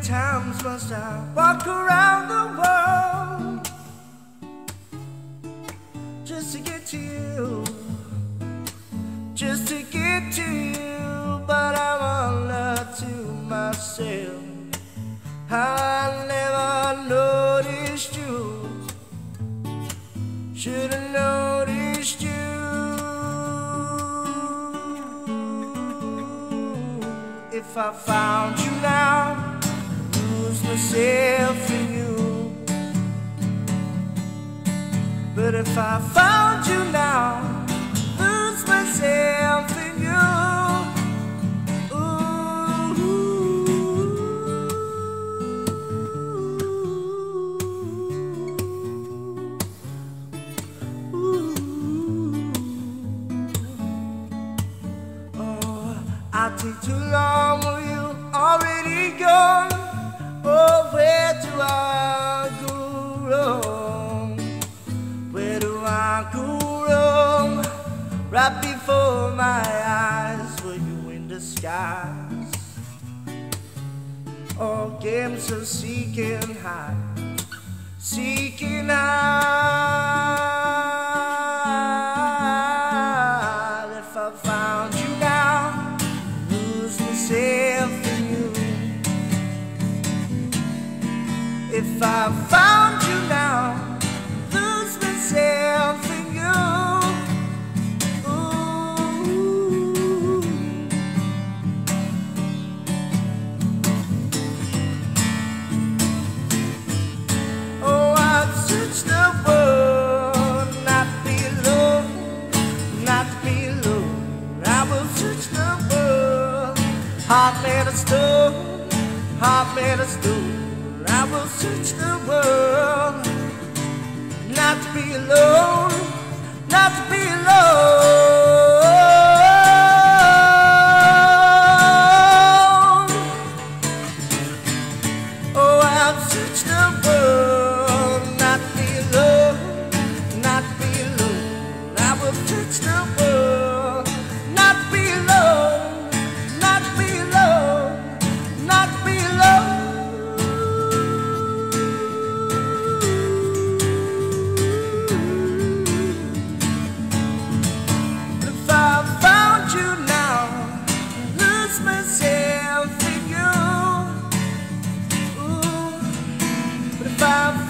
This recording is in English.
times must I walk around the world just to get to you, just to get to you? But I wonder to myself how I never noticed you. Should've noticed you. If I found you now, lose myself in you. But if I found you now, lose myself in you. I'll take too long, were you already gone? Oh, where do I go wrong? Where do I go wrong? Right before my eyes were you in disguise? Oh, games of seeking high, seeking high. If I found you now, lose myself in you. If I found you now, lose myself in you. Ooh. Oh, I've searched the world, not below, not below. I will search the world. Heart made of stone, heart made of stone. I will search the world, not to be alone, not to be alone. Oh, I've searched the world, not to be alone, not to be alone. I will search the world, not to be alone, not to be alone, not to be alone. If I found you now, lose myself in you. Ooh. But if I